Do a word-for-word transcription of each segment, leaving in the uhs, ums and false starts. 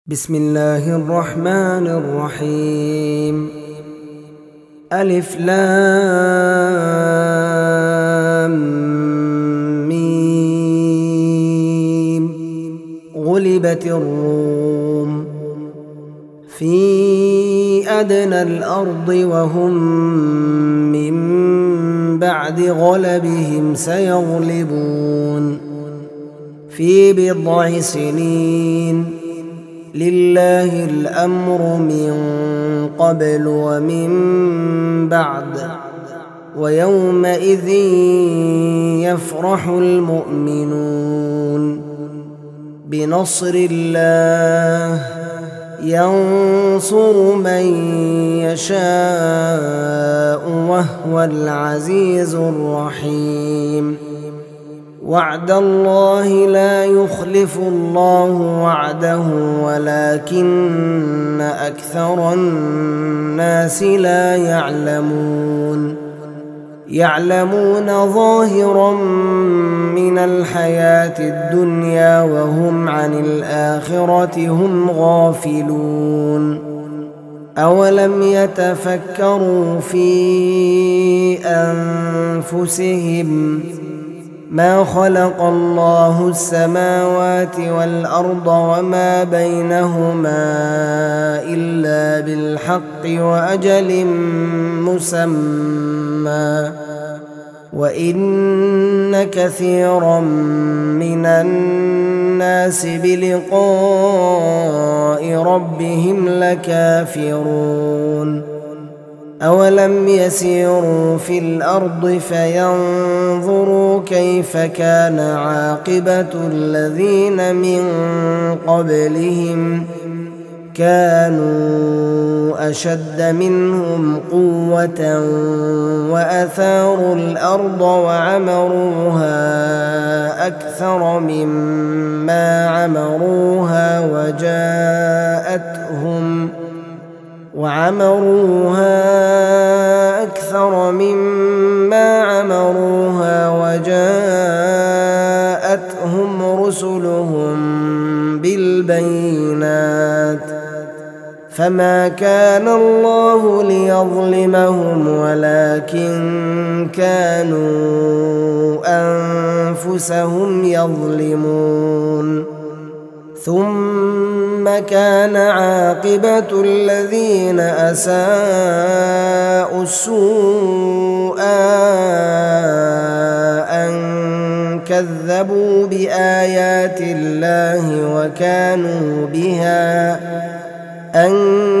بسم الله الرحمن الرحيم. ألف لام ميم. غلبت الروم في أدنى الأرض وهم من بعد غلبهم سيغلبون في بضع سنين. لله الأمر من قبل ومن بعد ويومئذ يفرح المؤمنون بنصر الله ينصر من يشاء وهو العزيز الرحيم. وعد الله لا يخلف الله وعده ولكن أكثر الناس لا يعلمون. يعلمون ظاهرا من الحياة الدنيا وهم عن الآخرة هم غافلون. أولم يتفكروا في أنفسهم ما خلق الله السماوات والأرض وما بينهما إلا بالحق وأجل مسمى وإن كثيرا من الناس بلقاء ربهم لكافرون. أولم يسيروا في الأرض فينظروا كيف كان عاقبة الذين من قبلهم كانوا أشد منهم قوة وأثاروا الأرض وعمروها أكثر مما عمروها وجاءتهم وعمروها أكثر مما عمروها وجاءتهم رسلهم بالبينات فما كان الله ليظلمهم ولكن كانوا أنفسهم يظلمون. ثم كان عاقبة الذين أساءوا السوء أن كذبوا بآيات الله وكانوا بها أن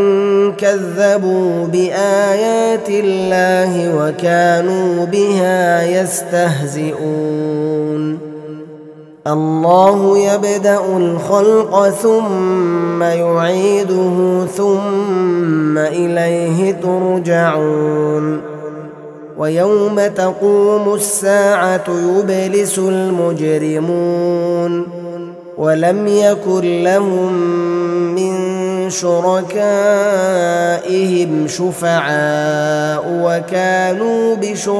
كذبوا بآيات الله وكانوا بها يستهزئون. الله يبدأ الخلق ثم يعيده ثم إليه ترجعون. ويوم تقوم الساعة يبلس المجرمون ولم يكن لهم من شركائهم شفعاء وكانوا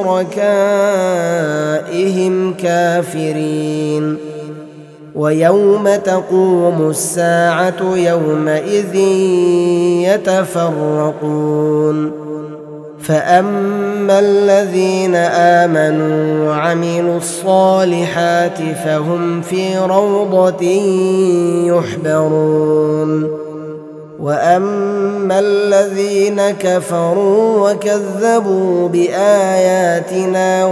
بشركائهم كافرين. ويوم تقوم الساعة يومئذ يتفرقون. فأما الذين آمنوا وعملوا الصالحات فهم في روضة يحبرون. وأما الذين كفروا وكذبوا بآياتنا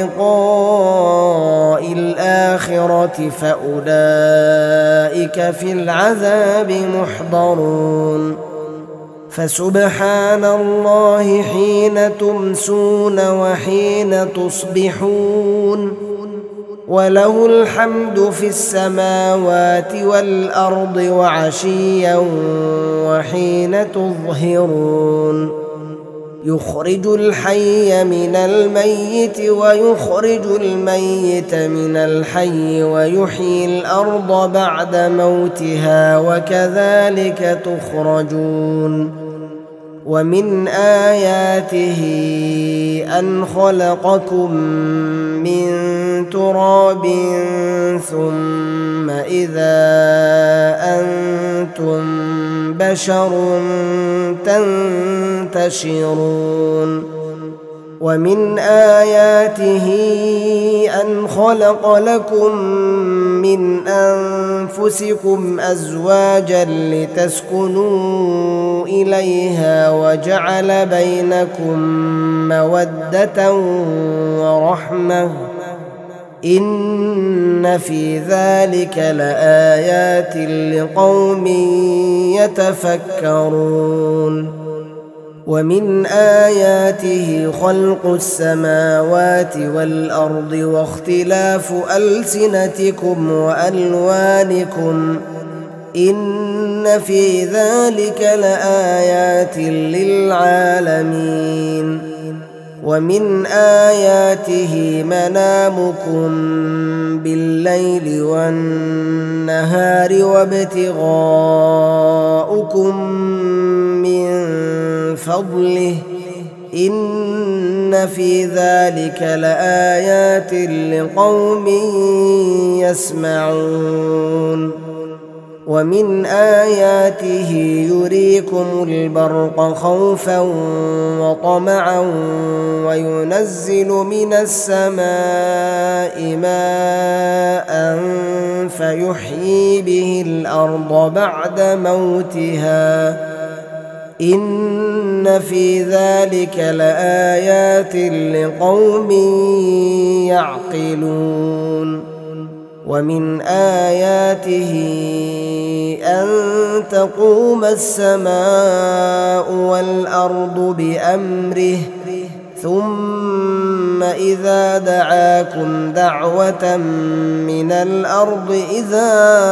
ولقاء الآخرة فأولئك في العذاب محضرون. فسبحان الله حين تمسون وحين تصبحون وله الحمد في السماوات والأرض وعشيا وحين تظهرون. يخرج الحي من الميت ويخرج الميت من الحي ويحيي الأرض بعد موتها وكذلك تخرجون. ومن آياته أن خلقكم من تراب ثم إذا أنتم بشر تنتشرون ومن آياته أن خلق لكم من أنفسكم أزواجا لتسكنوا إليها وجعل بينكم مودة ورحمة إن في ذلك لآيات لقوم يتفكرون ومن آياته خلق السماوات والأرض واختلاف ألسنتكم وألوانكم إن في ذلك لآيات للعالمين ومن آياته منامكم بالليل والنهار وابتغاؤكم من فضله إن في ذلك لآيات لقوم يسمعون ومن آياته يريكم البرق خوفا وطمعا وينزل من السماء ماء فيحيي به الأرض بعد موتها إن في ذلك لآيات لقوم يعقلون ومن آياته أن تقوم السماء والأرض بأمره ثم إذا دعاكم دعوة من الأرض إذا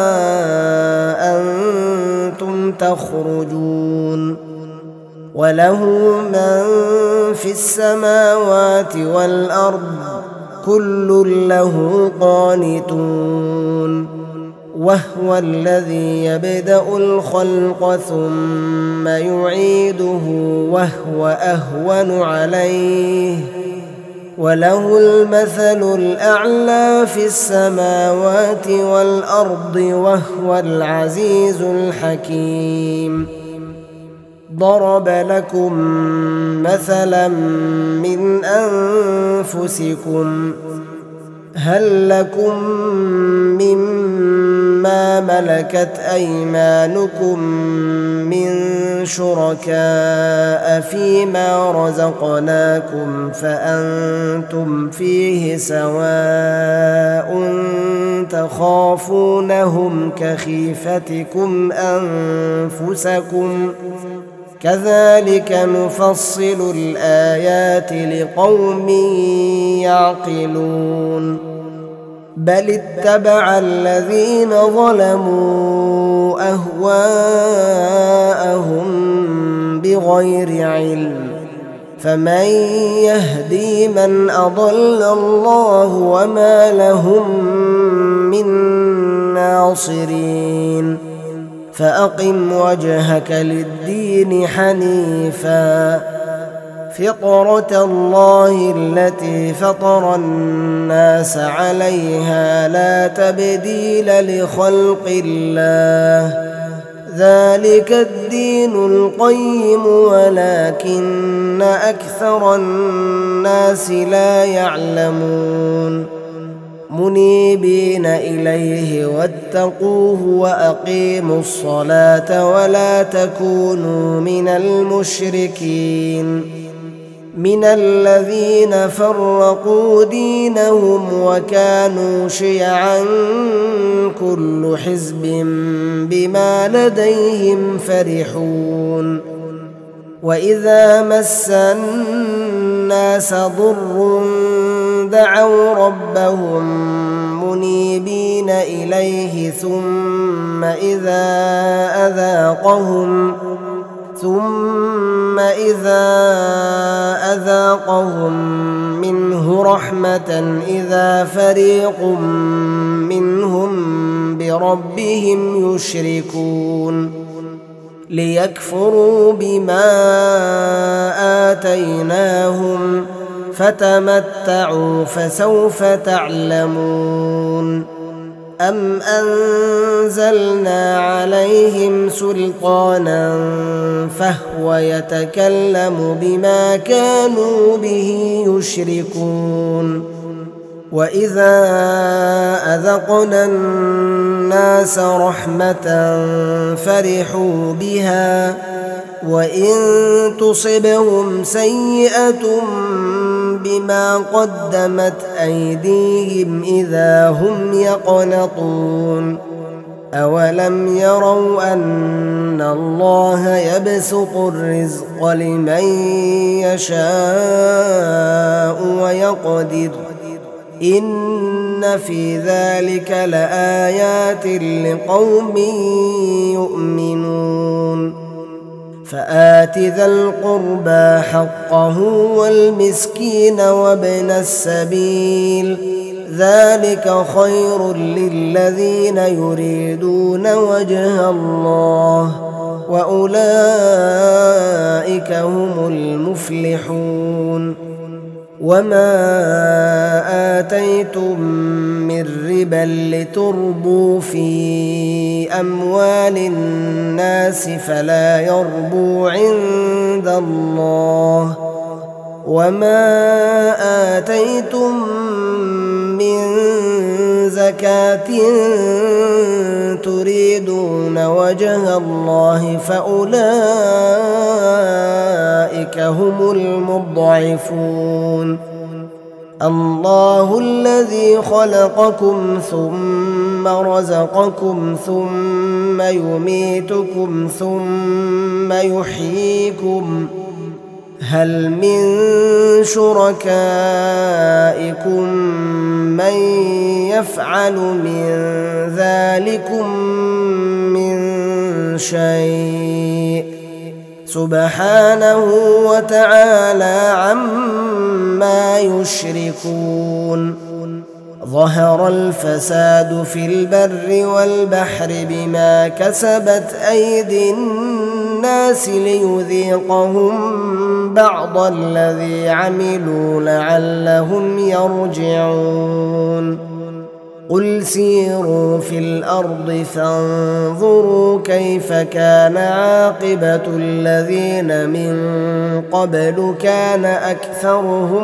أنتم تخرجون وله من في السماوات والأرض كل له قانتون وهو الذي يبدأ الخلق ثم يعيده وهو أهون عليه وله المثل الأعلى في السماوات والأرض وهو العزيز الحكيم ضرب لكم مثلا من أنفسكم هل لكم مما ملكت أيمانكم من شركاء فيما رزقناكم فأنتم فيه سواء تخافونهم كخيفتكم أنفسكم كذلك نفصل الآيات لقوم يعقلون بل اتبع الذين ظلموا أهواءهم بغير علم فمن يهدي من أضل الله وما لهم من ناصرين فأقم وجهك للدين حنيفا فطرة الله التي فطر الناس عليها لا تبديل لخلق الله ذلك الدين القيم ولكن أكثر الناس لا يعلمون منيبين إليه واتقوه وأقيموا الصلاة ولا تكونوا من المشركين من الذين فرقوا دينهم وكانوا شيعا كل حزب بما لديهم فرحون وإذا مس الناس ضر دعوا ربهم منيبين إليه ثم إذا أذاقهم ثم إذا أذاقهم منه رحمة إذا فريق منهم بربهم يشركون ليكفروا بما آتيناهم فتمتعوا فسوف تعلمون أم أنزلنا عليهم سلطانا فهو يتكلم بما كانوا به يشركون وإذا أذقنا الناس رحمة فرحوا بها وإن تصبهم سيئة بما قدمت أيديهم إذا هم يقنطون أولم يروا أن الله يبسط الرزق لمن يشاء ويقدر إن في ذلك لآيات لقوم يؤمنون فآت ذا القربى حقه والمسكين وابن السبيل ذلك خير للذين يريدون وجه الله وأولئك هم المفلحون وما آتيتم من ربا لتربوا في أموال الناس فلا يربو عند الله وما آتيتم من زكاة تريدون وجه الله فأولئك هم المضعفون الله الذي خلقكم ثم رزقكم ثم يميتكم ثم يحييكم هل من شركائكم من يفعل من ذلكم من شيء سبحانه وتعالى عما يشركون ظهر الفساد في البر والبحر بما كسبت أيدي الناس ليذيقهم بعض الذي عملوا لعلهم يرجعون قل سيروا في الأرض فانظروا كيف كان عاقبة الذين من قبل كان أكثرهم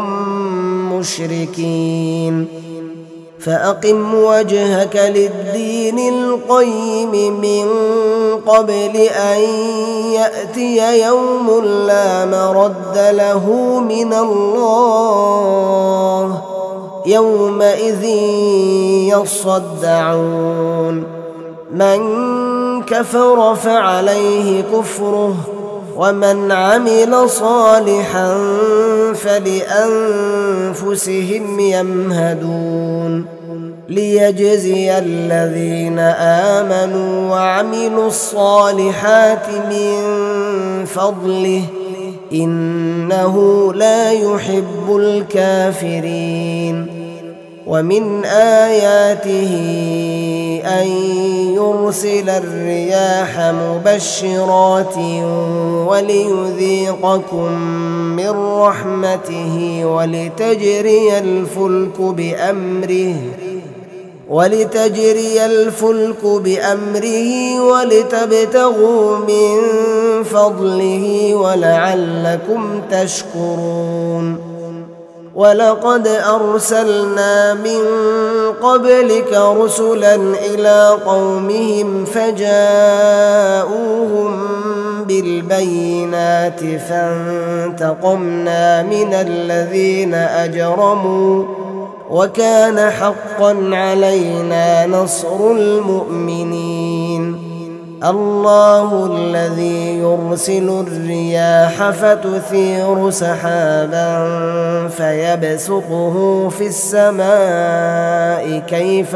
مشركين فأقم وجهك للدين القيم من قبل أن يأتي يوم لا مرد له من الله يومئذ يصدعون من كفر فعليه كفره ومن عمل صالحا فلأنفسهم يمهدون ليجزي الذين آمنوا وعملوا الصالحات من فضله إنه لا يحب الكافرين ومن آياته أن يرسل الرياح مبشرات وليذيقكم من رحمته ولتجري الفلك بأمره ولتجري الفلك بأمره ولتبتغوا من فضله ولعلكم تشكرون ولقد أرسلنا من قبلك رسلا إلى قومهم فجاءوهم بالبينات فانتقمنا من الذين أجرموا وكان حقا علينا نصر المؤمنين الله الذي يرسل الرياح فتثير سحابا فيبسطه في السماء كيف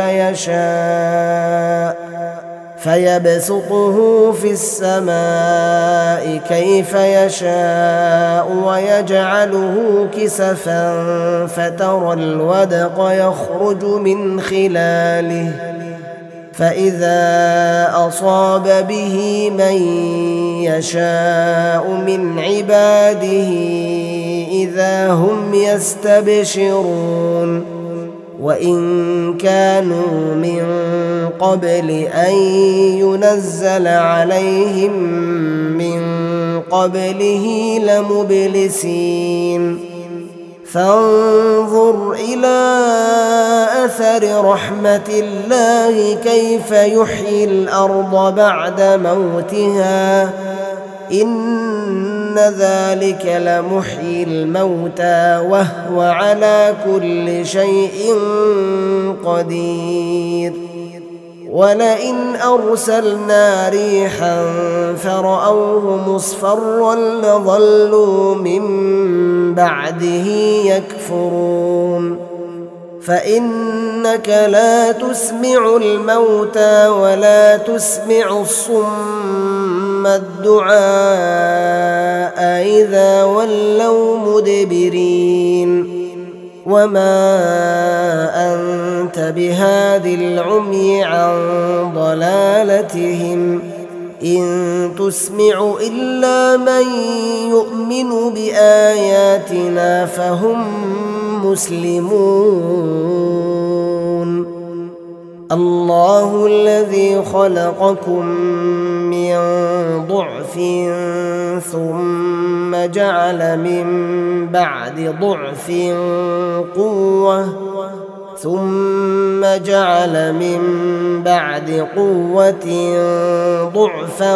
يشاء فيبسطه في السماء كيف يشاء ويجعله كسفا فترى الودق يخرج من خلاله فإذا أصاب به من يشاء من عباده إذا هم يستبشرون وإن كانوا من قبل أن ينزل عليهم من قبله لمبلسين فانظر إلى أثر رحمة الله كيف يحيي الأرض بعد موتها إن ذلك لمحيي الموتى وهو على كل شيء قدير ولئن أرسلنا ريحا فرأوه مصفرا لظلوا من بعده يكفرون فإنك لا تسمع الموتى ولا تسمع الصم الدعاء إذا ولوا مدبرين وما أنت بهاد العمي عن ضلالتهم إن تسمع إلا من يؤمن بآياتنا فهم مسلمون الله الذي خلقكم من ضعف ثم جعل من بعد ضعف قوة ثم جعل من بعد قوة ضعفا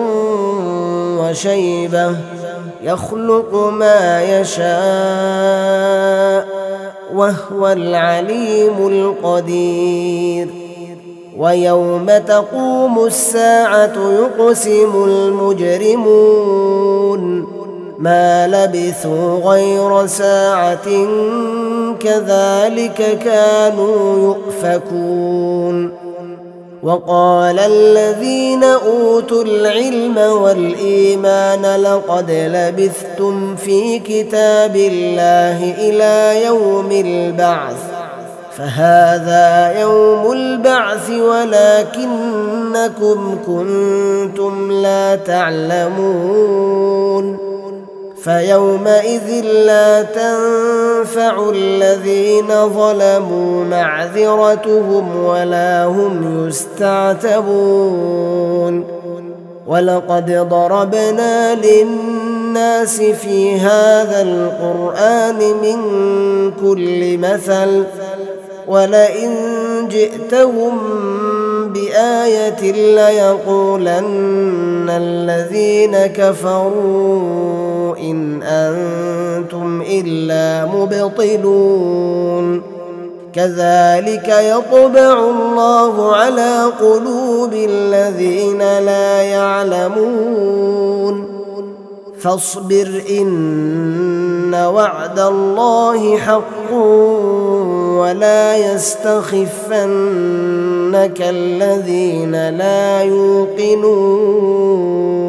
وشيبة يخلق ما يشاء وهو العليم القدير ويوم تقوم الساعة يقسم المجرمون ما لبثوا غير ساعة كذلك كانوا يؤفكون وقال الذين أوتوا العلم والإيمان لقد لبثتم في كتاب الله إلى يوم البعث فهذا يوم البعث ولكنكم كنتم لا تعلمون فيومئذ لا تنفع الذين ظلموا معذرتهم ولا هم يستعتبون ولقد ضربنا للناس في هذا القرآن من كل مثل ولئن جئتهم بآية ليقولن الذين كفروا إن أنتم إلا مبطلون كذلك يطبع الله على قلوب الذين لا يعلمون فاصبر إن وعد الله حق ولا يستخفنك الذين لا يوقنون